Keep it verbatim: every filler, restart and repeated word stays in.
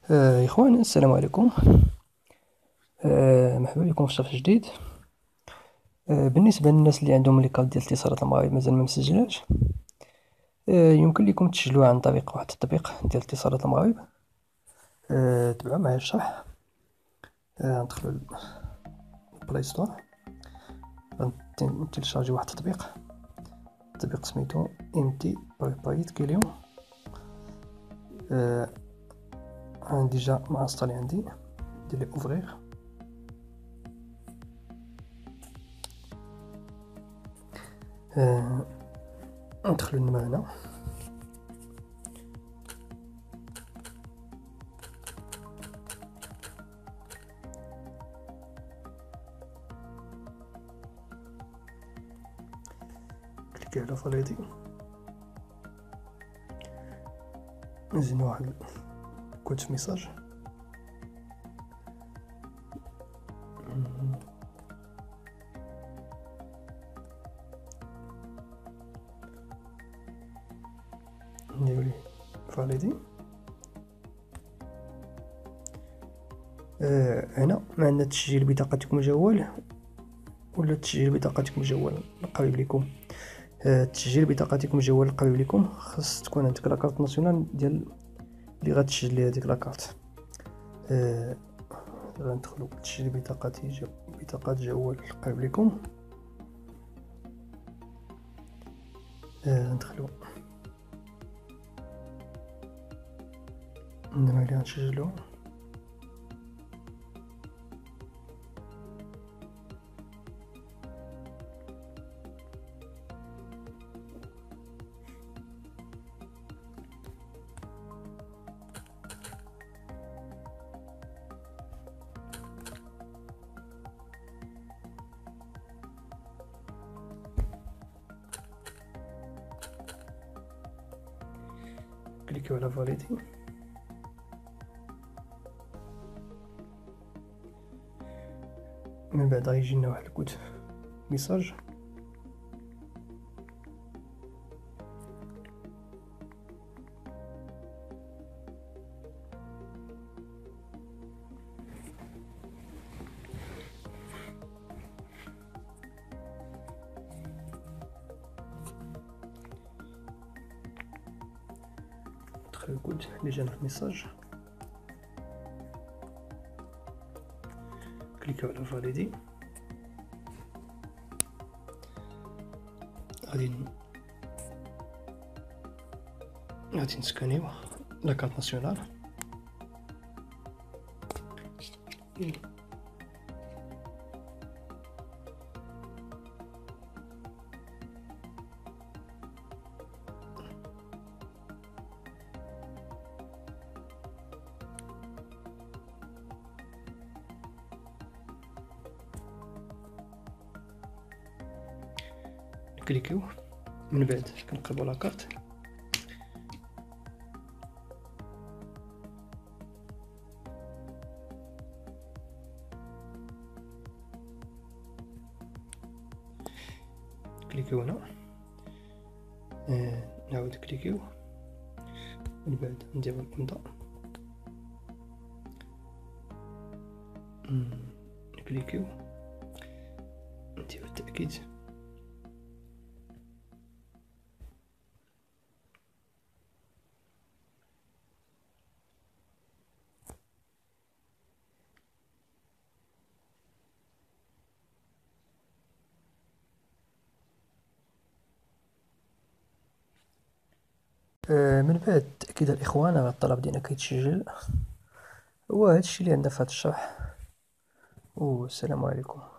آه، إخوان، السلام عليكم. آه، مرحبا بكم في شرح جديد. آه، بالنسبة للناس اللي عندهم لي كارت ديال اتصالات المغرب مازال ما مسجلاش، آه، يمكن لكم تسجلوها عن طريق واحد التطبيق ديال اتصالات المغرب. آه، تبعوا معايا الشرح. آه، ندخلوا البلاي ستور، غنتيليشارجي واحد التطبيق. التطبيق سميتو ام تي بايت كيليو. آه، انا ديجا مانستالي عندي، ندير لي اوفرير. آه، ندخلوا لنا هنا. كليكي على فاليدي، نزيد واحد كود في ميساج. نديرو ليه فاليدي. آه هنا ما عندنا تسجيل بطاقتكم مجوال ولا تسجيل بطاقتكم مجوال القريب لكم. آه تسجيل بطاقتكم مجوال القريب لكم خاص تكون عندك لاكارت ناسيونال ديال اللي غتسجل ليها ديك لاكارت. آه غندخلو تسجيل بطاقتي جو بطاقة جوال القريب لكم. آه ندخلو النوع اللي غنسجلو. كليكيو على فاليدي. من بعد غيجينا واحد الكود ميساج. ندخل الكود اللي جانا في الميساج، كليكيو على فاليدي. غادي غادي نسكانيو لاكارت ناسيونال. كليكيو، من بعد كنقلبو لاكارت. كليكيو هنا. آه نعاود كليكيو، من بعد نديرو الامضاء. كليكيو نديرو التأكيد. آه من بعد تأكيد الإخوان على الطلب ديالنا كيتسجل. هو هادشي اللي عندنا في هاد الشرح، والسلام عليكم.